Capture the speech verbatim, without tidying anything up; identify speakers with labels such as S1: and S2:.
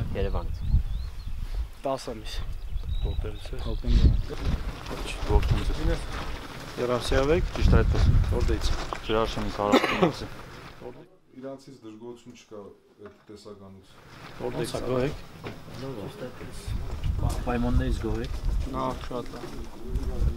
S1: Երևանից։
S2: տասը ամիս։
S3: Որտեղից ես։
S2: Հոկտեմբեր։
S3: Ողջույն ձեզ։ Երասիավ եք, ճիշտ այդպես։ Որտեղից։ Ջրաշենից հարավից։
S4: Իրանցից դժգոհություն չկա այդ տեսականից։
S3: Որտեղից
S2: գոհ եք։
S1: Պայմաններից գոհ եք։
S2: Նա շատ լավ։